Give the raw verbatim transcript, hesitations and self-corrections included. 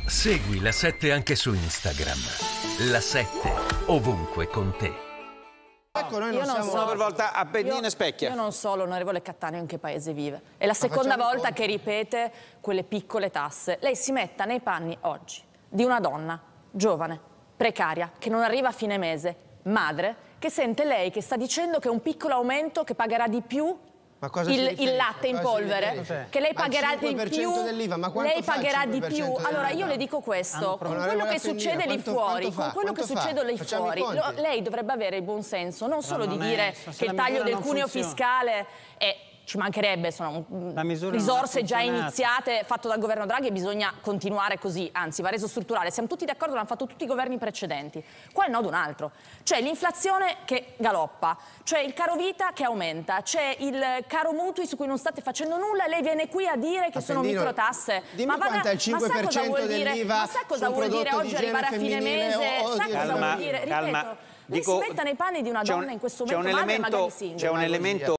Segui La sette anche su Instagram. La sette, ovunque con te. Ecco, noi non Io non siamo... so, per volta a Pennino io, e Specchia. Io non so, l'onorevole Cattaneo, in che paese vive. È la seconda volta che ripete quelle piccole tasse. Lei si metta nei panni oggi di una donna giovane, precaria, che non arriva a fine mese, madre, che sente lei che sta dicendo che è un piccolo aumento che pagherà di più Ma cosa il, si riferisce? il latte in Cosa si polvere, riferisce? che lei Ma il pagherà di cinque per cento più, dell'I V A, ma quanto lei fa il pagherà di cinque per più. cento Allora io dell'I V A? le dico questo, con quello Onorevole che succede Appendino, lì quanto- fuori, quanto fa? con quello che Quanto fa? succede lì Facciamo i fuori, conti. lo- lei dovrebbe avere il buon senso non solo non di è- dire se che la il taglio misura del non cuneo funziona. fiscale è... Ci mancherebbe, sono La misura non risorse ha già funzionato. iniziate, fatto dal governo Draghi, e bisogna continuare così, anzi va reso strutturale. Siamo tutti d'accordo, l'hanno fatto tutti i governi precedenti. Qua il nodo è un altro, c'è l'inflazione che galoppa, c'è il caro vita che aumenta, c'è il caro mutui su cui non state facendo nulla e lei viene qui a dire che sono Appendino, microtasse. dimmi Ma vada- quanto è il ma cinque sa per cosa cento vuol dire? dell'I V A Ma sa cosa sul vuol dire prodotto oggi di arrivare a igiene fine femminile mese? o- o Sa di- cosa Calma, vuol dire? calma. Ripeto, lei Dico- si metta nei panni di una c'è un- donna in questo c'è un momento, madre elemento- magari single. c'è un elemento